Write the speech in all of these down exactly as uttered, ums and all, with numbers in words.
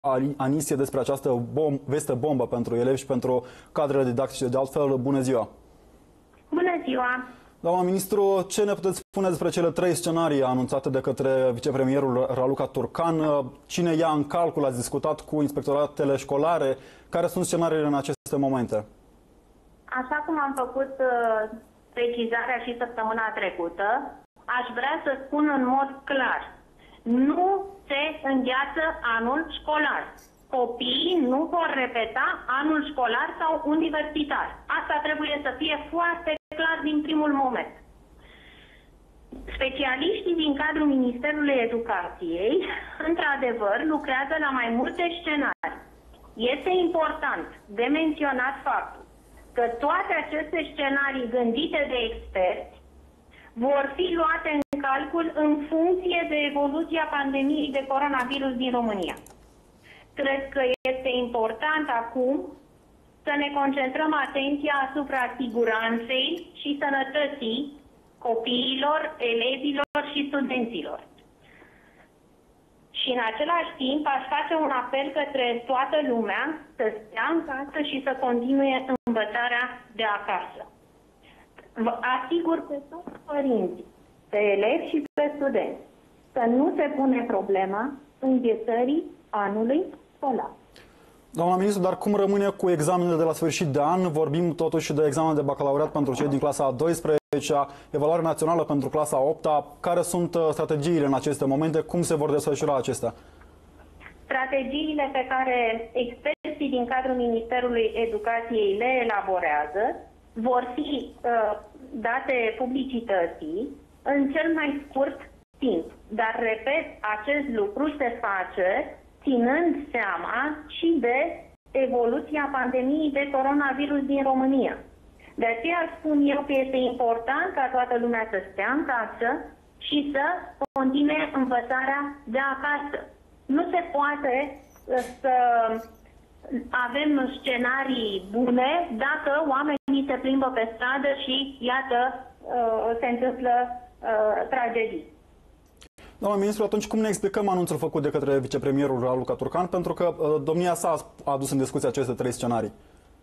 Anisie despre această bom veste bombă pentru elevi și pentru cadrele didactice. De altfel, bună ziua! Bună ziua! Doamna ministru, ce ne puteți spune despre cele trei scenarii anunțate de către vicepremierul Raluca Turcan? Cine ia în calcul? Ați discutat cu inspectoratele școlare? Care sunt scenariile în aceste momente? Așa cum am făcut uh, precizarea și săptămâna trecută, aș vrea să spun în mod clar: nu se îngheață anul școlar. Copiii nu vor repeta anul școlar sau universitar. Asta trebuie să fie foarte clar din primul moment. Specialiștii din cadrul Ministerului Educației, într-adevăr, lucrează la mai multe scenarii. Este important de menționat faptul că toate aceste scenarii gândite de experți vor fi luate în calcul în funcție de evoluția pandemiei de coronavirus din România. Cred că este important acum să ne concentrăm atenția asupra siguranței și sănătății copiilor, elevilor și studenților. Și în același timp aș face un apel către toată lumea să stea în casă și să continue învățarea de acasă. Vă asigur pe toți părinții, pe elevi și pe studenți, că nu se pune problema înghețării anului școlar. Doamna ministru, dar cum rămâne cu examenele de la sfârșit de an? Vorbim totuși de examen de bacalaureat pentru cei din clasa a douăsprezecea, evaluare națională pentru clasa a opta. Care sunt strategiile în aceste momente? Cum se vor desfășura acestea? Strategiile pe care experții din cadrul Ministerului Educației le elaborează vor fi uh, date publicității în cel mai scurt timp. Dar, repet, acest lucru se face ținând seama și de evoluția pandemiei de coronavirus din România. De aceea spun eu că este important ca toată lumea să stea în casă și să continue învățarea de acasă. Nu se poate să avem scenarii bune dacă oamenii se plimbă pe stradă și, iată, se întâmplă tragedii. Doamna ministru, atunci cum ne explicăm anunțul făcut de către vicepremierul Raluca Turcan? Pentru că uh, domnia sa a adus în discuție aceste trei scenarii.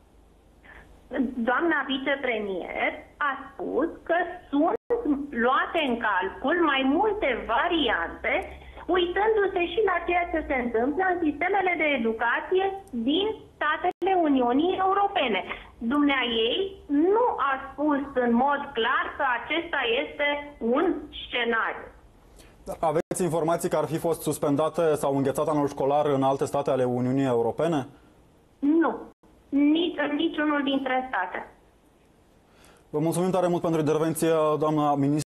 Doamna vicepremier a spus că sunt luate în calcul mai multe variante, uitându-se și la ceea ce se întâmplă în sistemele de educație din statele Uniunii Europene. Dumnea ei nu a spus în mod clar că acesta este un scenariu. Aveți informații că ar fi fost suspendate sau înghețat anul școlar în alte state ale Uniunii Europene? Nu. Nici în niciunul dintre state. Vă mulțumim tare mult pentru intervenție, doamna ministru.